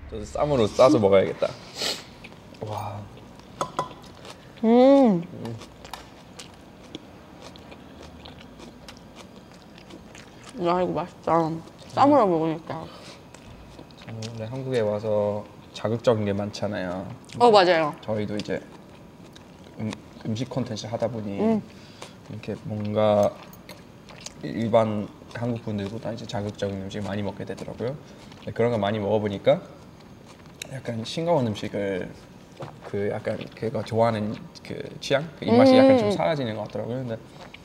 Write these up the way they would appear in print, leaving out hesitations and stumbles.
저도 쌈으로 싸서 먹어야겠다. 와. 야, 이거 맛있다. 쌈으로 먹으니까. 저는 원래 한국에 와서 자극적인 게 많잖아요. 맞아요. 저희도 이제 음식 콘텐츠 하다 보니 이렇게 뭔가 일반 한국 분들보다 이제 자극적인 음식 많이 먹게 되더라고요. 그런 거 많이 먹어보니까 약간 싱거운 음식을 그 약간 그가 좋아하는 그 취향, 그 입맛이 약간 좀 사라지는 것 같더라고요. 근데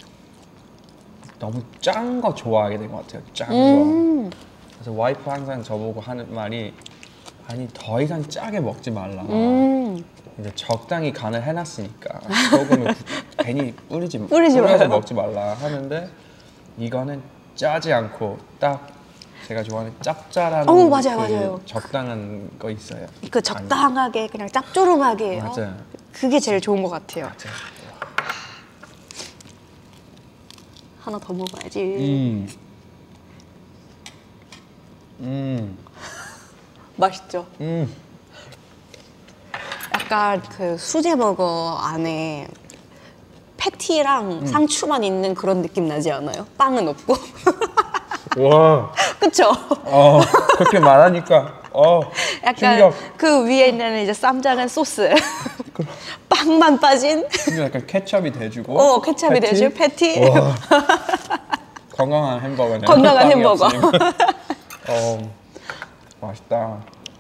너무 짠 거 좋아하게 된 것 같아요. 짠 거. 그래서 와이프 항상 저보고 하는 말이 아니 더 이상 짜게 먹지 말라. 이제 적당히 간을 해놨으니까 소금을 괜히 뿌려서 먹지 말라 하는데 이거는 짜지 않고 딱 제가 좋아하는 짭짤한 맞아요. 적당한 거 있어요. 그 적당하게 그냥 짭조름하게 맞아요. 그게 제일 좋은 것 같아요. 맞아요. 하나 더 먹어야지. 맛있죠? 약간 그 수제버거 안에 패티랑 상추만 있는 그런 느낌 나지 않아요? 빵은 없고. 와. 그쵸? 그렇게 말하니까 약간 충격. 그 위에는 이제 쌈장은 소스. 빵만 빠진. 약간 케첩이 돼주고. 케첩이 돼주고 패티. 건강한 햄버거네. 건강한 햄버거. 맛있다.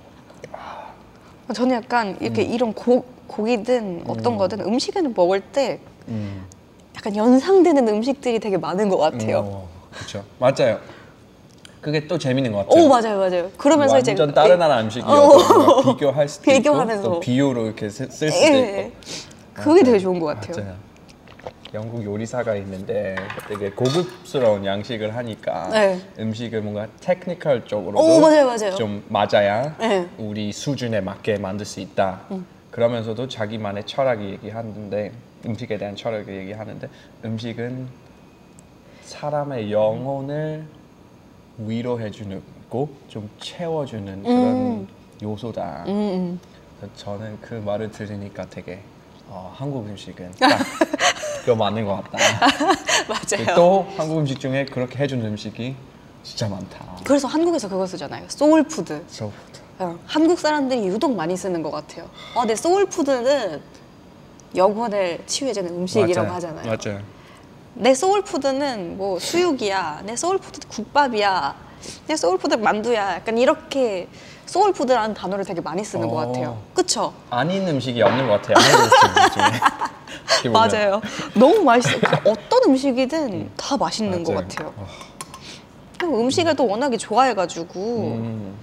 저는 약간 이렇게 이런 고기든 어떤 거든 음식에는 먹을 때 약간 연상되는 음식들이 되게 많은 것 같아요. 그렇죠. 맞아요. 그게 또 재밌는 것 같아요. 맞아요. 그러면서 완전 이제 다른 나라 음식이어도 비교할 수도 비교하면서. 있고 또 비유로 이렇게 쓸 수도 있고. 그게 되게 좋은 것 같아요. 맞아요. 영국 요리사가 있는데 되게 고급스러운 양식을 하니까 음식을 뭔가 테크니컬 쪽으로도 맞아요. 좀 맞아야 우리 수준에 맞게 만들 수 있다. 그러면서도 자기만의 철학을 얘기하는데 음식에 대한 철학을 얘기하는데 음식은 사람의 영혼을 위로해주는 좀 채워주는 그런 요소다. 저는 그 말을 들으니까 되게 한국 음식은 딱 그거 맞는 것 같다. 맞아요. 또 한국 음식 중에 그렇게 해주는 음식이 진짜 많다. 그래서 한국에서 그거 쓰잖아요. 소울푸드. 소울푸드. 한국 사람들이 유독 많이 쓰는 것 같아요. 내 소울푸드는 영혼을 치유해주는 음식이라고 하잖아요. 맞아요. 내 소울푸드는 뭐 수육이야. 내 소울푸드는 국밥이야. 내 소울푸드는 만두야. 약간 이렇게 소울푸드라는 단어를 되게 많이 쓰는 것 같아요. 그쵸? 아닌 음식이 없는 것 같아요. 한국 음식 중에. 맞아요. 너무 맛있어요. 어떤 음식이든 다 맛있는 것 같아요. 음식을 또 워낙에 좋아해가지고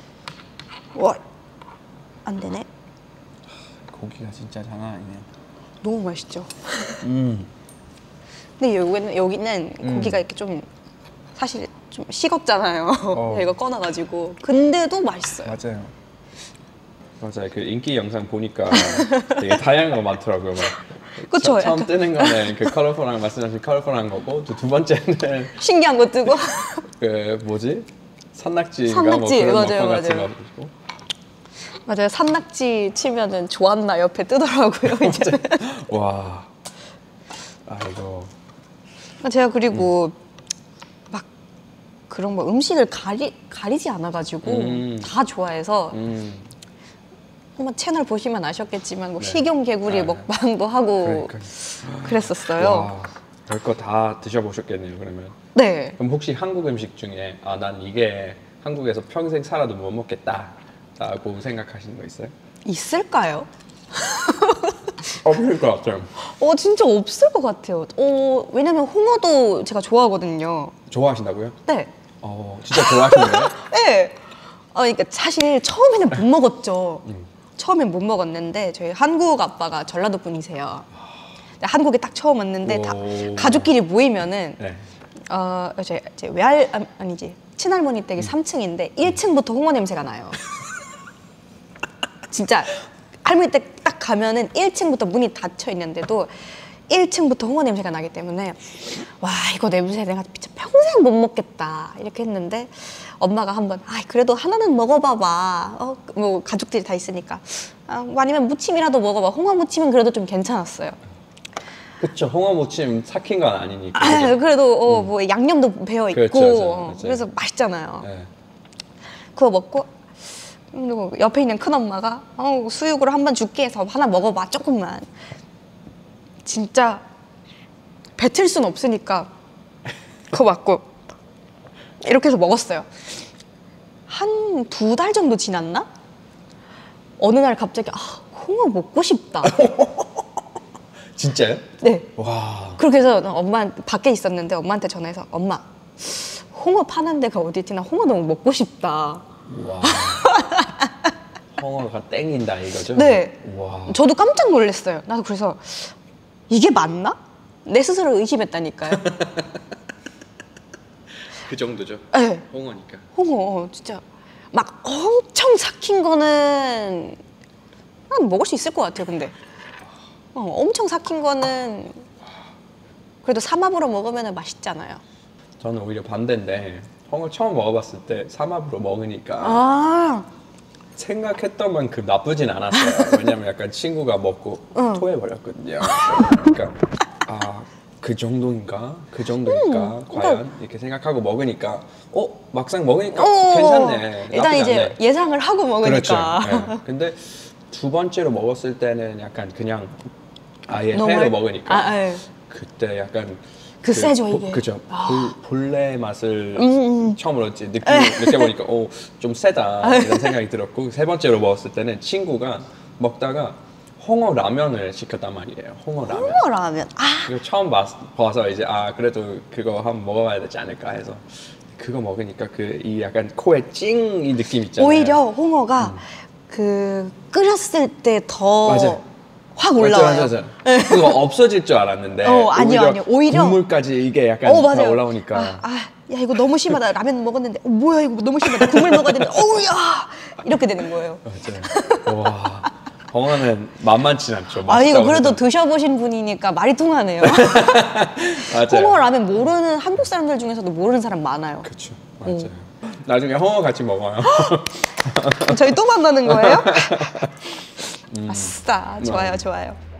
안 되네. 고기가 진짜 장난 아니네요. 너무 맛있죠. 근데 여기는 고기가 이렇게 좀 사실 좀 식었잖아요. 이거 꺼놔가지고. 근데도 맛있어요. 맞아요. 그 인기 영상 보니까 되게 다양한 거 많더라고요. 그쵸? 처음 뜨는 거는 그 컬러풀한 말씀하신 컬러풀한 거고 또 두 번째는 신기한 거 뜨고 그 뭐지? 산낙지인가 산낙지, 뭐 그런 맞아요. 같은 거 보고. 맞아요. 산낙지 치면은 좋았나 옆에 뜨더라고요. 이제. 와. 아이고. 제가 그리고 막 그런 거 음식을 가리지 않아가지고 다 좋아해서 한번 채널 보시면 아셨겠지만 뭐 식용개구리 먹방도 하고 그랬었어요. 와, 별거 다 드셔보셨겠네요. 그러면. 네. 그럼 혹시 한국 음식 중에 난 이게 한국에서 평생 살아도 못 먹겠다 라고 생각하시는 거 있어요? 있을까요? 없을 것 같아요. 진짜 없을 것 같아요. 왜냐면 홍어도 제가 좋아하거든요. 좋아하신다고요? 네. 진짜 좋아하시는 거예요? 네. 그러니까 사실 처음에는 못 먹었죠. 처음엔 못 먹었는데 저희 한국 아빠가 전라도 분이세요. 한국에 딱 처음 왔는데 다 가족끼리 모이면은 제 아니지 친할머니 댁이 3층인데 1층부터 홍어 냄새가 나요. 진짜 할머니 댁 딱 가면은 1층부터 문이 닫혀 있는데도 1층부터 홍어 냄새가 나기 때문에 와 이거 냄새 내가 진짜 평생 못 먹겠다 이렇게 했는데 엄마가 한번 그래도 하나는 먹어봐봐. 뭐 가족들이 다 있으니까. 뭐 아니면 무침이라도 먹어봐. 홍어 무침은 그래도 좀 괜찮았어요. 그쵸. 홍어 무침 삭힌 건 아니니까. 그래도 뭐 양념도 배어 있고 그렇죠. 그래서 맛있잖아요. 네. 그거 먹고 그리고 옆에 있는 큰 엄마가 수육으로 한번 줄게 해서 하나 먹어봐 조금만. 진짜 뱉을 순 없으니까 그거 맞고 이렇게 해서 먹었어요. 한 2달 정도 지났나? 어느 날 갑자기 홍어 먹고 싶다. 진짜요? 네. 와. 그렇게 해서 엄마 밖에 있었는데 엄마한테 전화해서 엄마 홍어 파는 데가 어디 있지? 나 홍어 너무 먹고 싶다. 와. 홍어가 땡긴다 이거죠? 네. 와. 저도 깜짝 놀랐어요. 나도 그래서 이게 맞나? 내 스스로 의심했다니까요. 그 정도죠? 네. 홍어니까. 홍어 진짜 막 엄청 삭힌 거는 난 먹을 수 있을 것 같아요. 근데 엄청 삭힌 거는 그래도 삼합으로 먹으면 맛있잖아요. 저는 오히려 반대인데 홍어 처음 먹어봤을 때 삼합으로 먹으니까 생각했던 만큼 나쁘진 않았어요. 왜냐면 약간 친구가 먹고 토해버렸거든요. 그러니까 그 정도인가? 그 정도일까? 과연? 이렇게 생각하고 먹으니까 막상 먹으니까 괜찮네. 일단 이제 않네. 예상을 하고 그렇죠. 먹으니까. 네. 근데 2번째로 먹었을 때는 약간 그냥 아예 회로 먹으니까 그때 약간 세죠 이게. 그죠. 본래 맛을 처음으로 느껴보니까 좀 세다 이런 생각이 들었고 3번째로 먹었을 때는 친구가 먹다가 홍어 라면을 시켰단 말이에요. 홍어 라면. 홍어 라면. 그거 처음 봐서 이제 그래도 그거 한번 먹어봐야 되지 않을까 해서 그거 먹으니까 이 약간 코에 찡 이 느낌 있잖아요. 오히려 홍어가 끓였을 때 더 확 올라와요. 맞아. 그거 없어질 줄 알았는데 아니요. 오히려 국물까지 이게 약간 다 올라오니까 야 이거 너무 심하다. 라면 먹었는데 뭐야 이거 너무 심하다. 국물 먹어야 되는데 야 이렇게 되는 거예요. 맞아요. 와. 홍어는 만만치 않죠. 이거 그래도 드셔보신 분이니까 말이 통하네요. 맞아요. 홍어 라면 모르는 한국 사람들 중에서도 모르는 사람 많아요. 그렇죠. 맞아요. 나중에 홍어 같이 먹어요. 저희 또 만나는 거예요? 아싸, 좋아요.